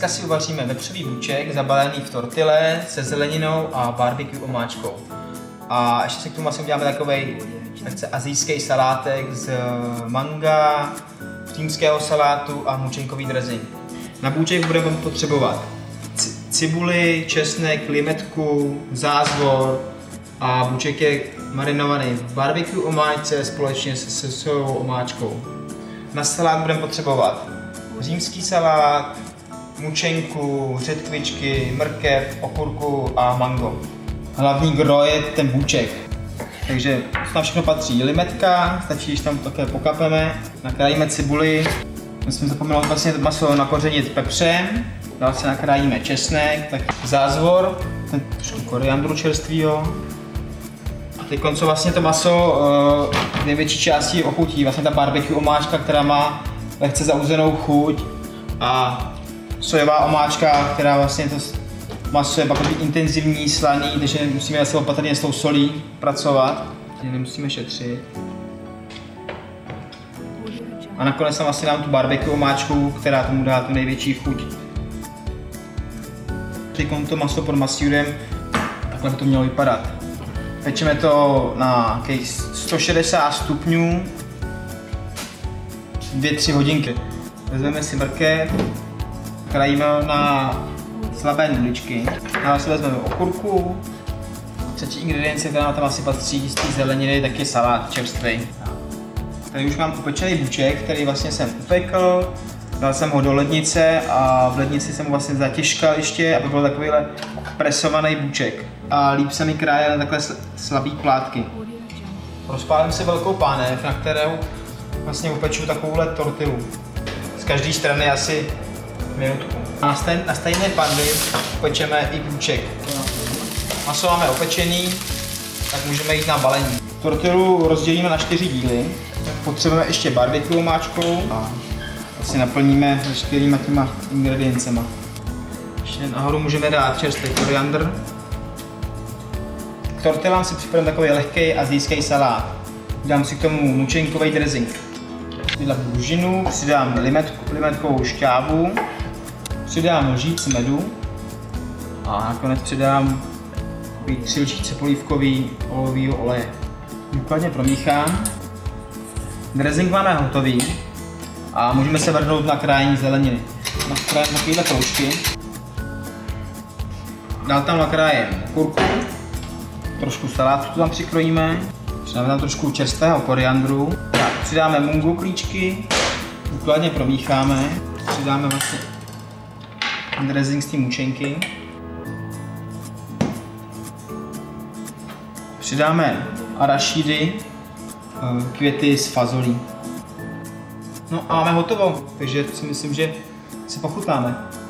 Dneska si uvaříme vepřový buček zabalený v tortille se zeleninou a barbecue omáčkou. A ještě se k tomu asi uděláme takovej lehce asijský salátek z manga, římského salátu a mučenkový dressing. Na buček budeme potřebovat cibuli, česnek, limetku, zázvor a buček je marinovaný v barbecue omáčce společně se sojovou omáčkou. Na salát budeme potřebovat římský salát, mučenku, řetkvičky, mrkev, okurku a mango. Hlavní gro je ten buček. Takže tam všechno patří. Limetka, stačí, když tam také pokapeme, nakrájíme cibuli. Musíme zapomenout vlastně maso nakořenit pepřem, dál se nakrájíme česnek, tak zázvor, ten trošku koriandru čerstvýho. A teď co vlastně to maso největší částí ochutí, vlastně ta barbecue omáčka, která má lehce zauzenou chuť a sojová omáčka, která vlastně to maso je takový intenzivní, slaný, takže musíme asi opatrně s tou solí pracovat, nemusíme šetřit. A nakonec tam asi dám tu barbecue omáčku, která tomu dá tu největší chuť. Teď to maso pod masírem, takhle by to mělo vypadat. Pečeme to na 160 stupňů 2-3 hodinky. Vezmeme si mrkev, krajíme na slabé nudličky. Dále si vezmeme okurku. Třetí ingredience, která tam asi patří z té zeleniny, tak je salát čerstvý. Tady už mám upečený buček, který vlastně jsem upekl. Dal jsem ho do lednice a v lednici jsem ho vlastně zatěžkal ještě, aby byl takovýhle presovaný buček. A líp se mi kráje na takhle slabý plátky. Rozpálím si velkou pánev, na kterou vlastně upeču takovouhle tortilu. Z každé strany asi minutku. A na stejné panvi upečeme i buček. Maso máme opečený, tak můžeme jít na balení. Tortilu rozdělíme na 4 díly. Potřebujeme ještě barbecue omáčkou a asi naplníme veškerýma těma ingrediencema. Ještě nahoru můžeme dát čerstvý koriandr. K tortilám si připravím takový lehký asijský salát. Dám si k tomu mučenkový dressing. Přidám bužinu, přidám limetkovou šťávu, přidám lžíc medu a nakonec přidám 3 lžíce polívkový olivového oleje. Důkladně promíchám. Dressing máme hotový a můžeme se vrhnout na krájení zeleniny. Nakrájím takovýhle kroužky. Dál tam nakrájím okurku, trošku salátu tam přikrojíme, přidáme tam trošku čerstvého koriandru, přidáme mungu klíčky, důkladně promícháme, přidáme vlastně dressing z té mučenky, přidáme arašídy, květy z fazolí. No a máme hotovo, takže si myslím, že si pochutnáme.